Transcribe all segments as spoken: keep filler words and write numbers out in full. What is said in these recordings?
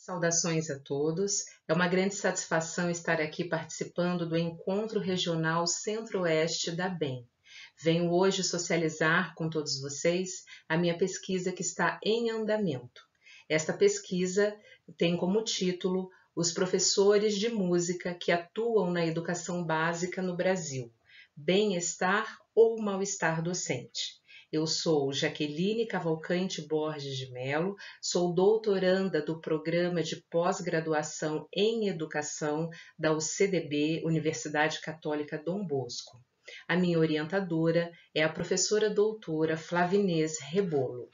Saudações a todos. É uma grande satisfação estar aqui participando do Encontro Regional Centro-Oeste da B E M. Venho hoje socializar com todos vocês a minha pesquisa que está em andamento. Esta pesquisa tem como título Os professores de música que atuam na educação básica no Brasil, bem-estar ou mal-estar docente. Eu sou Jaqueline Cavalcante Borges de Mello, sou doutoranda do Programa de Pós-Graduação em Educação da U C D B, Universidade Católica Dom Bosco. A minha orientadora é a professora doutora Flavinês Rebolo.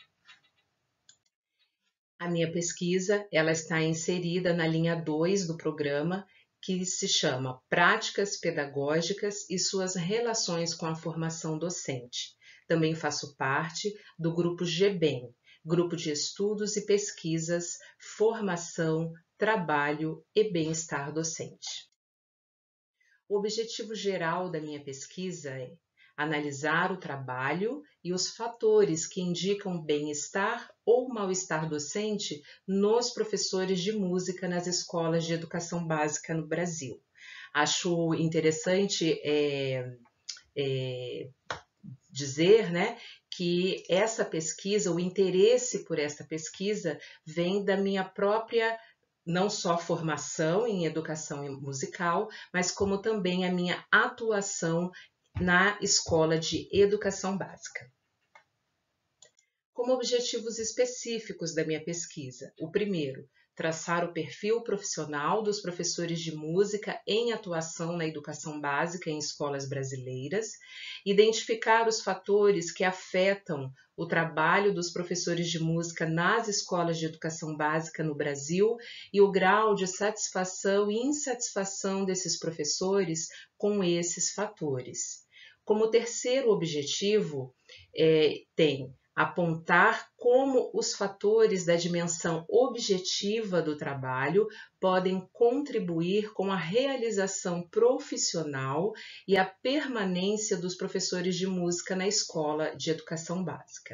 A minha pesquisa ela está inserida na linha dois do programa, que se chama Práticas Pedagógicas e suas relações com a formação docente. Também faço parte do grupo G B E M, Grupo de Estudos e Pesquisas, Formação, Trabalho e Bem-Estar Docente. O objetivo geral da minha pesquisa é analisar o trabalho e os fatores que indicam bem-estar ou mal-estar docente nos professores de música nas escolas de educação básica no Brasil. Acho interessante é, é, dizer, né, que essa pesquisa, o interesse por essa pesquisa vem da minha própria não só formação em educação musical, mas como também a minha atuação na escola de educação básica. Como objetivos específicos da minha pesquisa, o primeiro, traçar o perfil profissional dos professores de música em atuação na educação básica em escolas brasileiras, identificar os fatores que afetam o trabalho dos professores de música nas escolas de educação básica no Brasil e o grau de satisfação e insatisfação desses professores com esses fatores. Como terceiro objetivo, é, tem apontar como os fatores da dimensão objetiva do trabalho podem contribuir com a realização profissional e a permanência dos professores de música na escola de educação básica.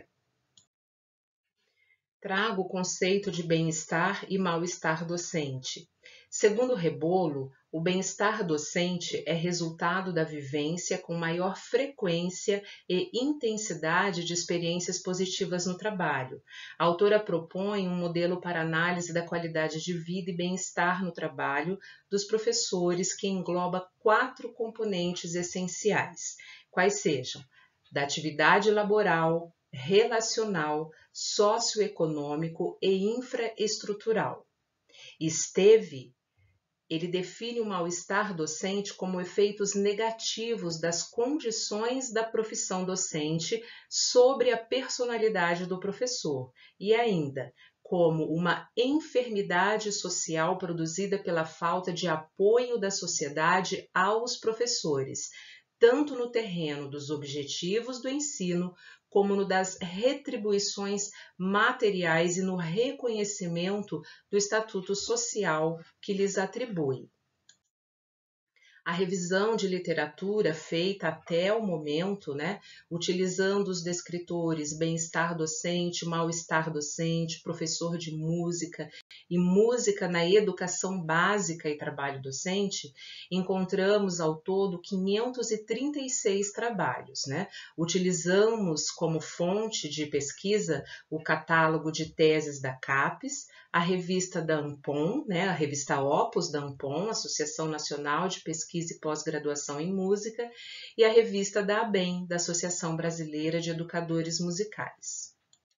Trago o conceito de bem-estar e mal-estar docente. Segundo Rebolo, o bem-estar docente é resultado da vivência com maior frequência e intensidade de experiências positivas no trabalho. A autora propõe um modelo para análise da qualidade de vida e bem-estar no trabalho dos professores que engloba quatro componentes essenciais, quais sejam da atividade laboral, relacional, socioeconômico e infraestrutural. Esteve Ele define o mal-estar docente como efeitos negativos das condições da profissão docente sobre a personalidade do professor e ainda como uma enfermidade social produzida pela falta de apoio da sociedade aos professores, tanto no terreno dos objetivos do ensino, como no das retribuições materiais e no reconhecimento do estatuto social que lhes atribui. A revisão de literatura feita até o momento, né, utilizando os descritores bem-estar docente, mal-estar docente, professor de música e música na educação básica e trabalho docente, encontramos ao todo quinhentos e trinta e seis trabalhos, né? Utilizamos como fonte de pesquisa o catálogo de teses da CAPES, a revista da ANPOM, né, a revista Opus da ANPOM, Associação Nacional de Pesquisa e Pós-Graduação em Música, e a revista da A B E M, da Associação Brasileira de Educadores Musicais.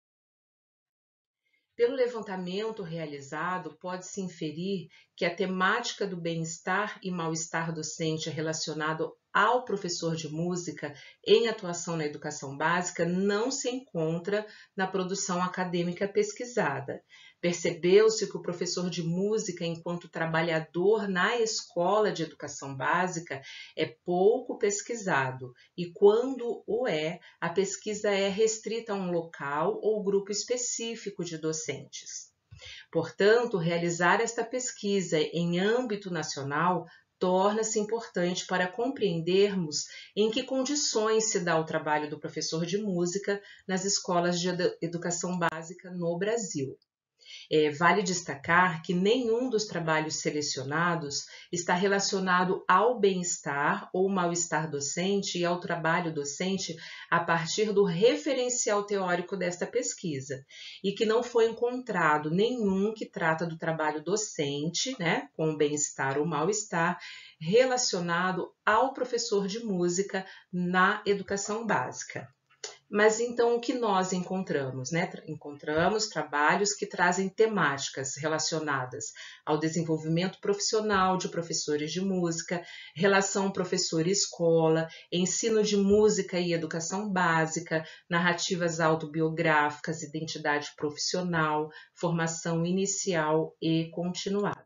Pelo levantamento realizado, pode-se inferir que a temática do bem-estar e mal-estar docente relacionado ao professor de música em atuação na educação básica não se encontra na produção acadêmica pesquisada. Percebeu-se que o professor de música, enquanto trabalhador na escola de educação básica, é pouco pesquisado e, quando o é, a pesquisa é restrita a um local ou grupo específico de docentes. Portanto, realizar esta pesquisa em âmbito nacional torna-se importante para compreendermos em que condições se dá o trabalho do professor de música nas escolas de educação básica no Brasil. É, vale destacar que nenhum dos trabalhos selecionados está relacionado ao bem-estar ou mal-estar docente e ao trabalho docente a partir do referencial teórico desta pesquisa, e que não foi encontrado nenhum que trata do trabalho docente, né, com o bem-estar ou mal-estar, relacionado ao professor de música na educação básica. Mas então o que nós encontramos? Né? Encontramos trabalhos que trazem temáticas relacionadas ao desenvolvimento profissional de professores de música, relação professor-escola, ensino de música e educação básica, narrativas autobiográficas, identidade profissional, formação inicial e continuada.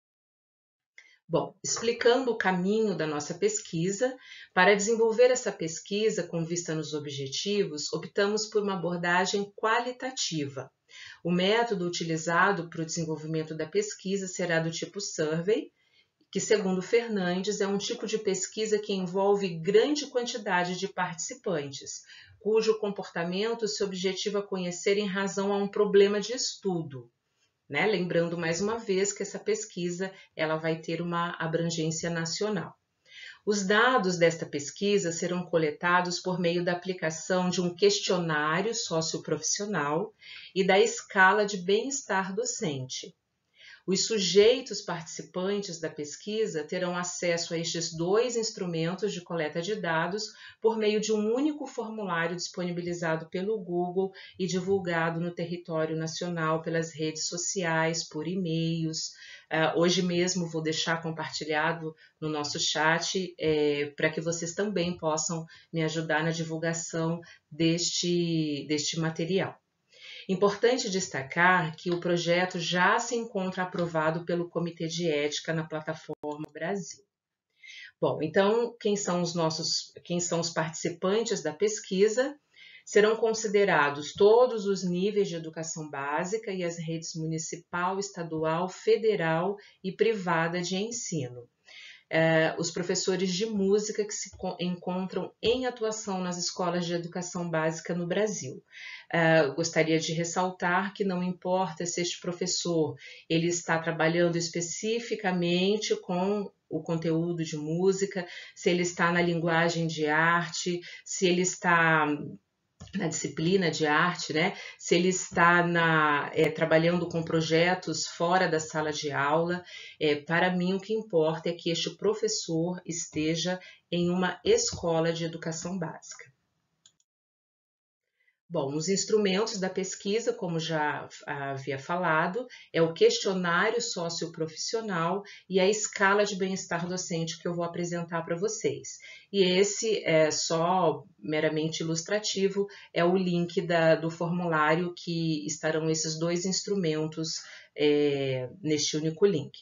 Bom, explicando o caminho da nossa pesquisa, para desenvolver essa pesquisa com vista nos objetivos, optamos por uma abordagem qualitativa. O método utilizado para o desenvolvimento da pesquisa será do tipo survey, que, segundo Fernandes, é um tipo de pesquisa que envolve grande quantidade de participantes, cujo comportamento se objetiva conhecer em razão a um problema de estudo. Né? Lembrando mais uma vez que essa pesquisa ela vai ter uma abrangência nacional. Os dados desta pesquisa serão coletados por meio da aplicação de um questionário socioprofissional e da escala de bem-estar docente. Os sujeitos participantes da pesquisa terão acesso a estes dois instrumentos de coleta de dados por meio de um único formulário disponibilizado pelo Google e divulgado no território nacional pelas redes sociais, por e-mails. Uh, hoje mesmo vou deixar compartilhado no nosso chat é, para que vocês também possam me ajudar na divulgação deste, deste material. Importante destacar que o projeto já se encontra aprovado pelo Comitê de Ética na Plataforma Brasil. Bom, então, quem são os nossos, quem são os participantes da pesquisa? Serão considerados todos os níveis de educação básica e as redes municipal, estadual, federal e privada de ensino. Uh, os professores de música que se encontram em atuação nas escolas de educação básica no Brasil. Uh, gostaria de ressaltar que não importa se este professor ele está trabalhando especificamente com o conteúdo de música, se ele está na linguagem de arte, se ele está na disciplina de arte, né? Se ele está na, é, trabalhando com projetos fora da sala de aula. É, para mim, o que importa é que este professor esteja em uma escola de educação básica. Bom, os instrumentos da pesquisa, como já havia falado, é o questionário socioprofissional e a escala de bem-estar docente que eu vou apresentar para vocês. E esse, é só meramente ilustrativo, é o link da, do formulário que estarão esses dois instrumentos é, neste único link.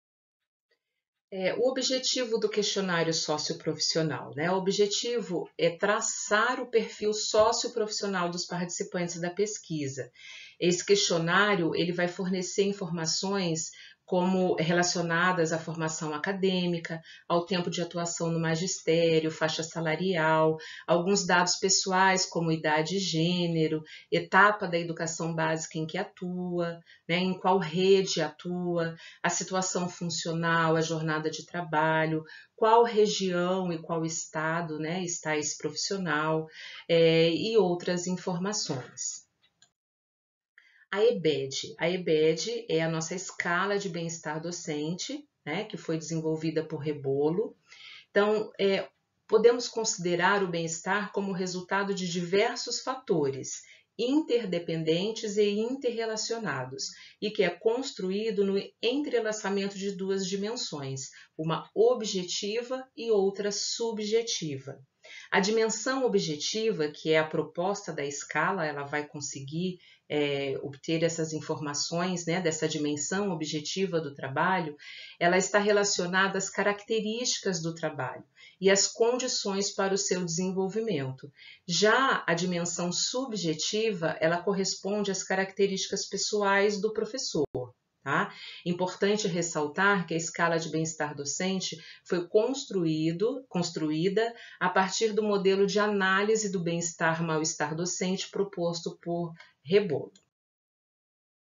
É, o objetivo do questionário socioprofissional, né? O objetivo é traçar o perfil socioprofissional dos participantes da pesquisa. Esse questionário ele vai fornecer informações como relacionadas à formação acadêmica, ao tempo de atuação no magistério, faixa salarial, alguns dados pessoais como idade e gênero, etapa da educação básica em que atua, né, em qual rede atua, a situação funcional, a jornada de trabalho, qual região e qual estado, né, está esse profissional, é, e outras informações. A EBED. A EBED é a nossa escala de bem-estar docente, né, que foi desenvolvida por Rebolo. Então, é, podemos considerar o bem-estar como resultado de diversos fatores interdependentes e interrelacionados, e que é construído no entrelaçamento de duas dimensões, uma objetiva e outra subjetiva. A dimensão objetiva, que é a proposta da escala, ela vai conseguir é, obter essas informações, né, dessa dimensão objetiva do trabalho, ela está relacionada às características do trabalho e às condições para o seu desenvolvimento. Já a dimensão subjetiva, ela corresponde às características pessoais do professor. Tá? Importante ressaltar que a escala de bem-estar docente foi construído, construída a partir do modelo de análise do bem-estar mal-estar docente proposto por Rebolo.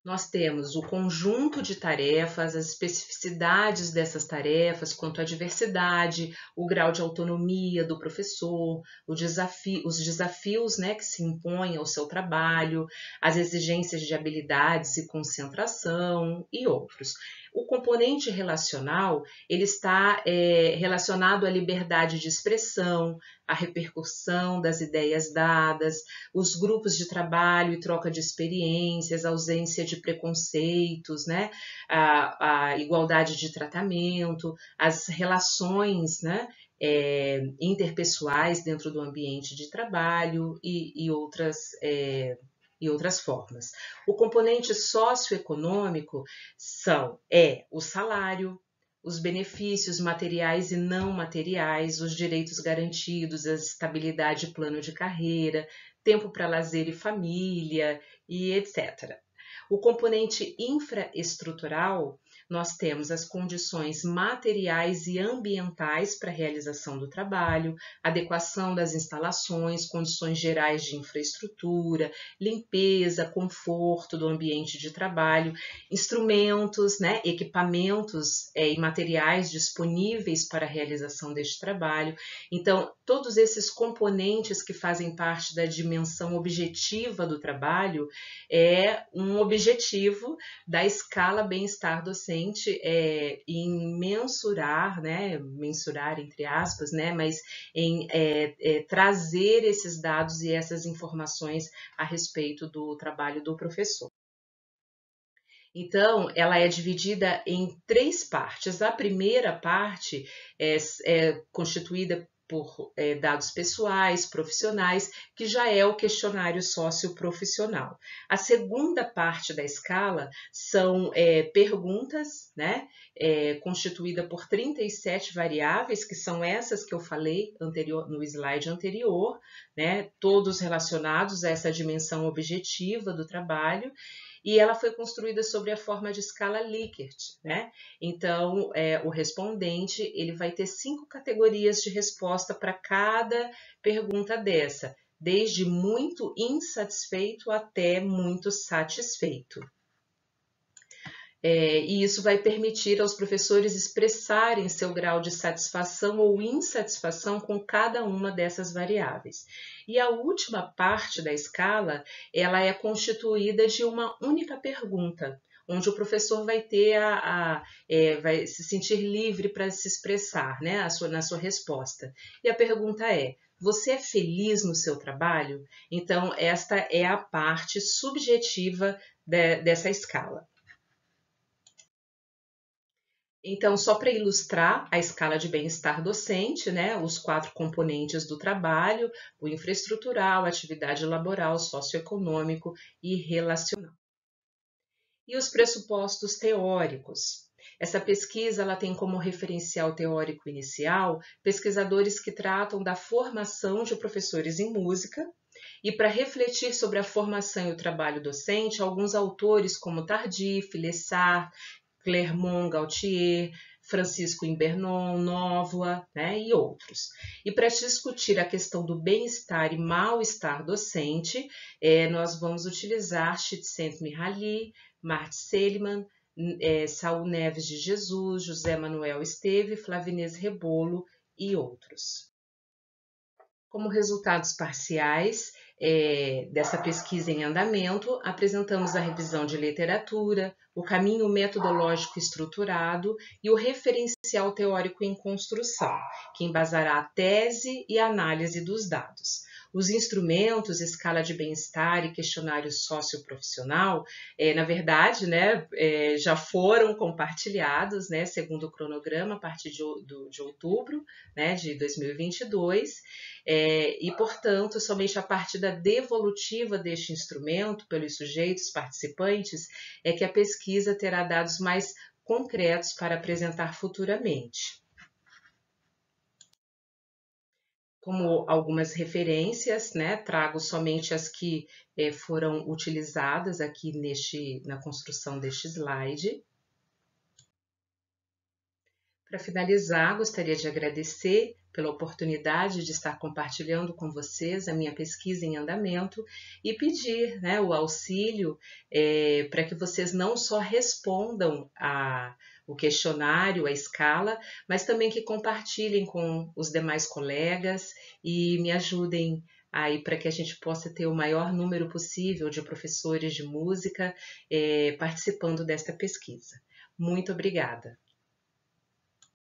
Nós temos o conjunto de tarefas, as especificidades dessas tarefas, quanto à diversidade, o grau de autonomia do professor, o desafio, os desafios, né, que se impõem ao seu trabalho, as exigências de habilidades e concentração e outros. O componente relacional, ele está é, relacionado à liberdade de expressão, à repercussão das ideias dadas, os grupos de trabalho e troca de experiências, a ausência de preconceitos, né? a, a igualdade de tratamento, as relações, né? É, interpessoais dentro do ambiente de trabalho e, e outras é, e outras formas. O componente socioeconômico são é o salário, os benefícios materiais e não materiais, os direitos garantidos, a estabilidade e plano de carreira, tempo para lazer e família e etcétera. O componente infraestrutural, nós temos as condições materiais e ambientais para a realização do trabalho, adequação das instalações, condições gerais de infraestrutura, limpeza, conforto do ambiente de trabalho, instrumentos, né, equipamentos é, e materiais disponíveis para a realização deste trabalho. Então, todos esses componentes que fazem parte da dimensão objetiva do trabalho é um objetivo da escala bem-estar docente é, em mensurar, né, mensurar entre aspas, né, mas em é, é, trazer esses dados e essas informações a respeito do trabalho do professor. Então, ela é dividida em três partes. A primeira parte é, é constituída por é, dados pessoais, profissionais, que já é o questionário socioprofissional. A segunda parte da escala são é, perguntas, né, é, constituída por trinta e sete variáveis, que são essas que eu falei anterior, no slide anterior, né, todos relacionados a essa dimensão objetiva do trabalho, e ela foi construída sobre a forma de escala Likert, né? Então, é, o respondente ele vai ter cinco categorias de resposta para cada pergunta dessa, desde muito insatisfeito até muito satisfeito. É, e isso vai permitir aos professores expressarem seu grau de satisfação ou insatisfação com cada uma dessas variáveis. E a última parte da escala, ela é constituída de uma única pergunta, onde o professor vai ter a, a é, vai se sentir livre para se expressar, né, a sua, na sua resposta. E a pergunta é: você é feliz no seu trabalho? Então, esta é a parte subjetiva de, dessa escala. Então, só para ilustrar a escala de bem-estar docente, né, os quatro componentes do trabalho, o infraestrutural, atividade laboral, socioeconômico e relacional. E os pressupostos teóricos. Essa pesquisa ela tem como referencial teórico inicial pesquisadores que tratam da formação de professores em música, e para refletir sobre a formação e o trabalho docente, alguns autores como Tardif, Lessard, Clermont-Gautier, Francisco Imbernon, Novoa, né, e outros. E para discutir a questão do bem-estar e mal-estar docente, é, nós vamos utilizar Csikszentmihalyi, Mart Seligman, é, Saul Neves de Jesus, José Manuel Esteve, Flavinês Rebolo e outros. Como resultados parciais é, dessa pesquisa em andamento, apresentamos a revisão de literatura, o caminho metodológico estruturado e o referencial teórico em construção, que embasará a tese e a análise dos dados. Os instrumentos, escala de bem-estar e questionário socioprofissional, é, na verdade, né, é, já foram compartilhados, né, segundo o cronograma, a partir de, do, de outubro, né, de dois mil e vinte e dois, é, e, portanto, somente a partir da devolutiva deste instrumento pelos sujeitos participantes é que a pesquisa terá dados mais concretos para apresentar futuramente. Como algumas referências, né, trago somente as que eh, foram utilizadas aqui neste, na construção deste slide. Para finalizar, gostaria de agradecer pela oportunidade de estar compartilhando com vocês a minha pesquisa em andamento e pedir, né, o auxílio é, para que vocês não só respondam a, o questionário, a escala, mas também que compartilhem com os demais colegas e me ajudem aí para que a gente possa ter o maior número possível de professores de música é, participando desta pesquisa. Muito obrigada.